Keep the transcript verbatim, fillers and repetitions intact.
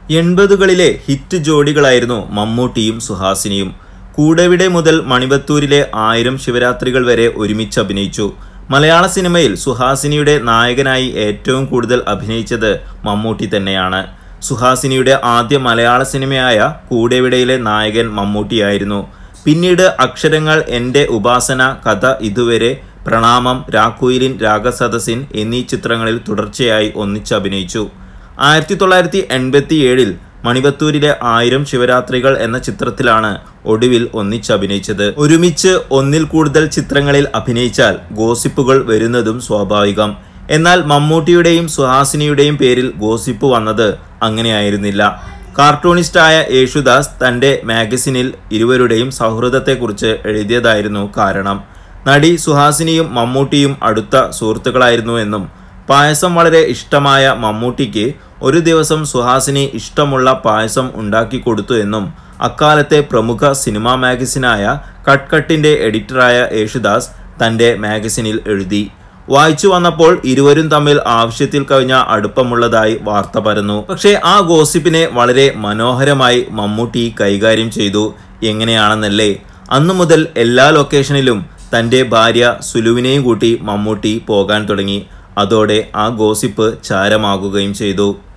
എൺപതുകളിലെ hit ജോഡികളായിരുന്നു മമ്മൂട്ടിയും സുഹാസിനിയും. കൂടെവിടെ മുതൽ മണിബത്തൂരിലെ ആയിരം ശിവരാത്രികൾ വരെ ഒരുമിച്ച് അഭിനയിച്ചു. മലയാള സിനിമയിൽ സുഹാസിനിയുടെ നായകനായി ഏറ്റവും കൂടുതൽ അഭിനയിച്ചത് മമ്മൂട്ടി തന്നെയാണ്. സുഹാസിനിയുടെ ആദ്യ മലയാള സിനിമയായ കൂടെവിടയിലെ നായകൻ മമ്മൂട്ടിയായിരുന്നു. പിന്നീട് അക്ഷരങ്ങൾ, എൻ്റെ ഉപാസന, കഥ ഇതുവരെ, പ്രണാമം, രാക്കുയിലിൻ, രാഗസദസ്സിൻ എന്നീ ചിത്രങ്ങളിൽ തുടർച്ചയായി ഒന്നിച്ചഭിനയിച്ചു. ആയിരത്തി തൊള്ളായിരത്തി എൺപത്തി ഏഴിൽ മണിബത്തൂരിലെ ആയിരം ശിവരാത്രികൾ എന്ന ചിത്രത്തിലാണ് ഒടുവിൽ ഒന്നിച്ചഭിനയിച്ചത്. ഒരുമിച്ച് ഒന്നിൽ കൂടുതൽ ചിത്രങ്ങളിൽ അഭിനയിച്ചാൽ ഗോസിപ്പുകൾ വരുന്നതും സ്വാഭാവികം. എന്നാൽ മമ്മൂട്ടിയുടെയും സുഹാസിനിയുടെയും പേരിൽ ഗോസിപ്പ് വന്നത് അങ്ങനെയായിരുന്നില്ല. കാർട്ടൂണിസ്റ്റായ യേശുദാസ് തൻ്റെ മാഗസിനിൽ ഇരുവരുടെയും സൗഹൃദത്തെക്കുറിച്ച് എഴുതിയതായിരുന്നു കാരണം. നടി സുഹാസിനിയും മമ്മൂട്ടിയും അടുത്ത സുഹൃത്തുക്കളായിരുന്നു എന്നും പായസം വളരെ ഇഷ്ടമായ മമ്മൂട്ടിക്ക് ഒരു ദിവസം സുഹാസിനി ഇഷ്ടമുള്ള പായസം ഉണ്ടാക്കി കൊടുത്തു എന്നും അക്കാലത്തെ പ്രമുഖ സിനിമാ മാഗസിനായ കട്ട് കട്ടിൻ്റെ എഡിറ്ററായ യേശുദാസ് തൻ്റെ മാഗസിനിൽ എഴുതി. വായിച്ചു വന്നപ്പോൾ ഇരുവരും തമ്മിൽ ആവശ്യത്തിൽ കവിഞ്ഞ അടുപ്പമുള്ളതായി വാർത്ത പരന്നു. പക്ഷേ ആ ഗോസിപ്പിനെ വളരെ മനോഹരമായി മമ്മൂട്ടി കൈകാര്യം ചെയ്തു. എങ്ങനെയാണെന്നല്ലേ? അന്നു മുതൽ എല്ലാ ലൊക്കേഷനിലും തൻ്റെ ഭാര്യ സുലുവിനെയും കൂട്ടി മമ്മൂട്ടി പോകാൻ തുടങ്ങി. അതോടെ ആ ഗോസിപ്പ് ചാരമാകുകയും ചെയ്തു.